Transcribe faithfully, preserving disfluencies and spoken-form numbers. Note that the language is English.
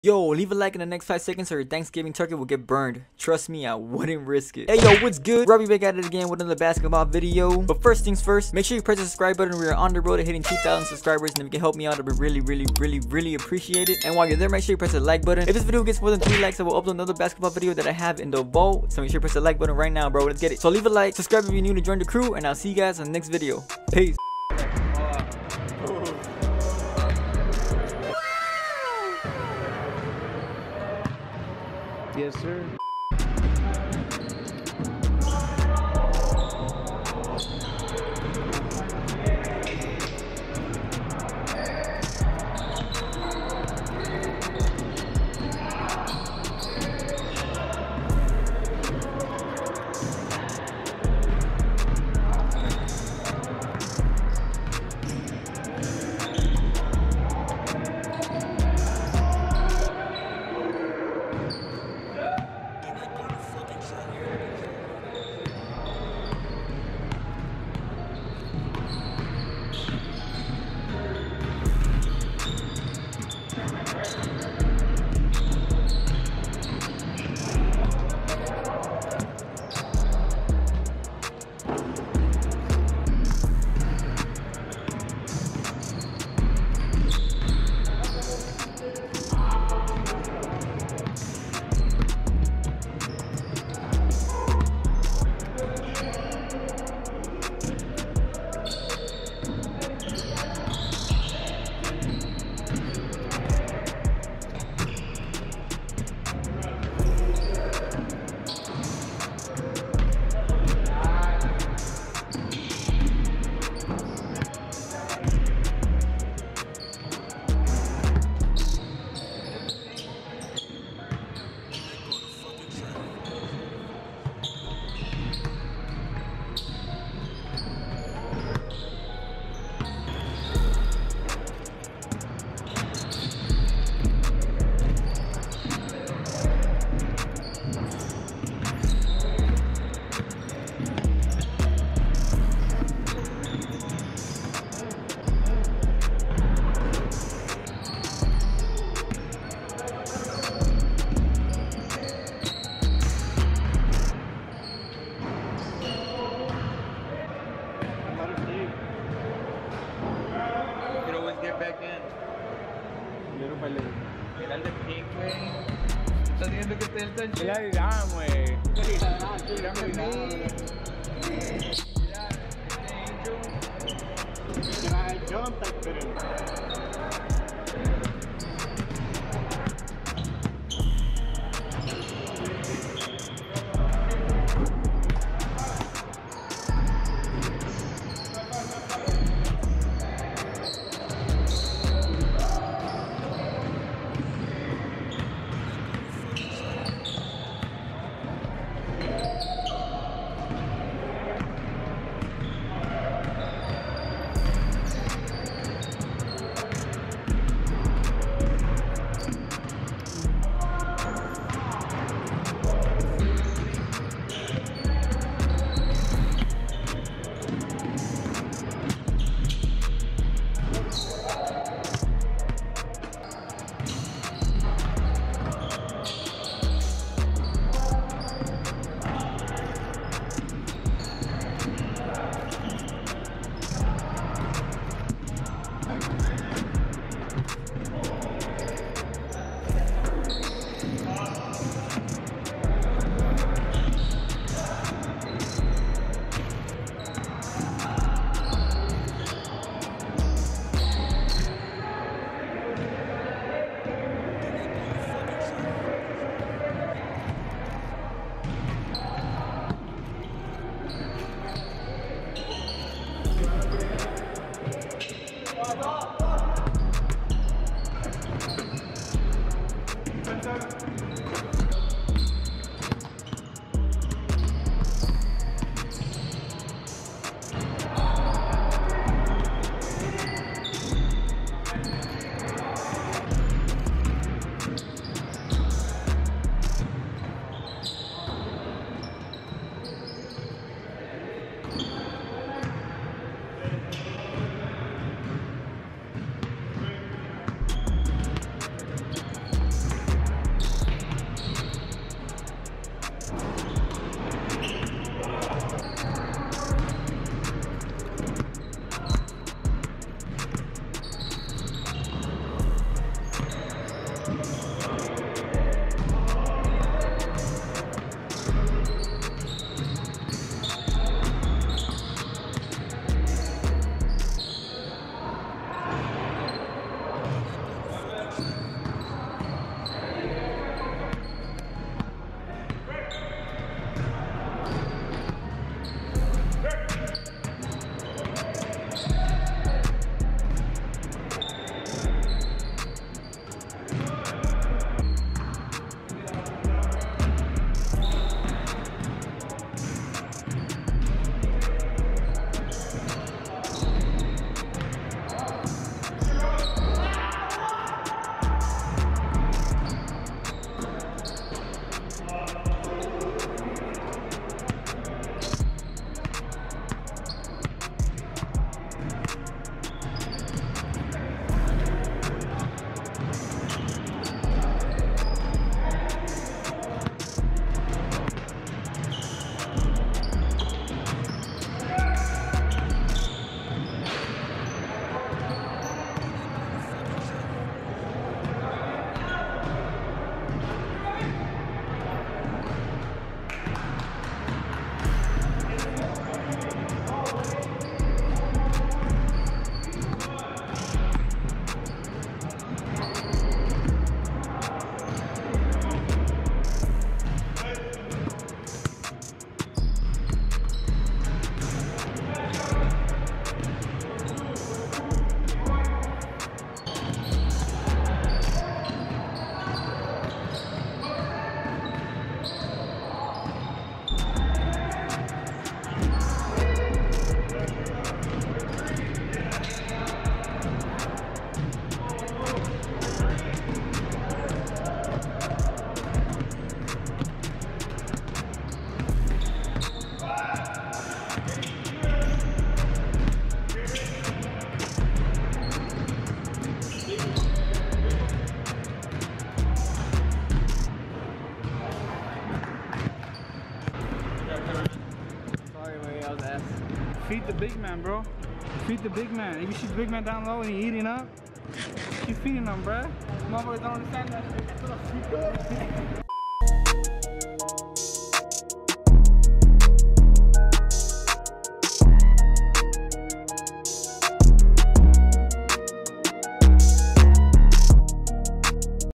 Yo, leave a like in the next five seconds or your Thanksgiving turkey will get burned. Trust me, I wouldn't risk it. Hey yo, what's good? Robbie back at it again with another basketball video. But first things first, make sure you press the subscribe button. We are on the road to hitting two thousand subscribers, and if you can help me out, I'd be really, really, really, really appreciate it. And while you're there, make sure you press the like button. If this video gets more than three likes, I will upload another basketball video that I have in the vault. So make sure you press the like button right now, bro. Let's get it. So leave a like, subscribe if you're new to join the crew, and I'll see you guys in the next video. Peace. Yes, sir. Back in. Meron pala yun. Era el de pink, güey. Estás viendo que está el tan chido. Mira, dirán, güey. Mira, güey. Mira, este jump, pero... Feed the big man, bro. Feed the big man. If you see the big man down low and he eating up, keep feeding him, bro. Motherfuckers don't understand that shit.